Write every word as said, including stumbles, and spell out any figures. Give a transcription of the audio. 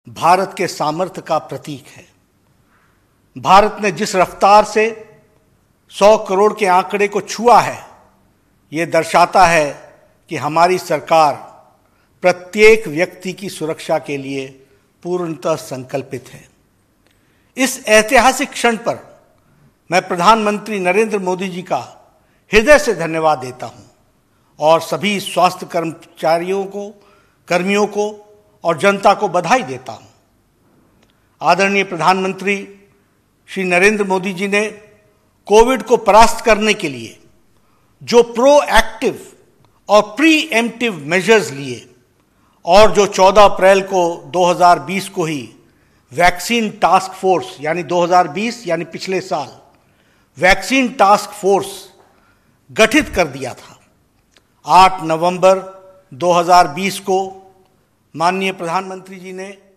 भारत के सामर्थ्य का प्रतीक है। भारत ने जिस रफ्तार से सौ करोड़ के आंकड़े को छुआ है, ये दर्शाता है कि हमारी सरकार प्रत्येक व्यक्ति की सुरक्षा के लिए पूर्णतः संकल्पित है। इस ऐतिहासिक क्षण पर मैं प्रधानमंत्री नरेंद्र मोदी जी का हृदय से धन्यवाद देता हूं और सभी स्वास्थ्य कर्मचारियों को, कर्मियों को और जनता को बधाई देता हूं। आदरणीय प्रधानमंत्री श्री नरेंद्र मोदी जी ने कोविड को परास्त करने के लिए जो प्रोएक्टिव और प्रीएम्प्टिव मेजर्स लिए और जो चौदह अप्रैल को दो हज़ार बीस को ही वैक्सीन टास्क फोर्स यानी दो हज़ार बीस यानी पिछले साल वैक्सीन टास्क फोर्स गठित कर दिया था। आठ नवंबर दो हज़ार बीस को माननीय प्रधानमंत्री जी ने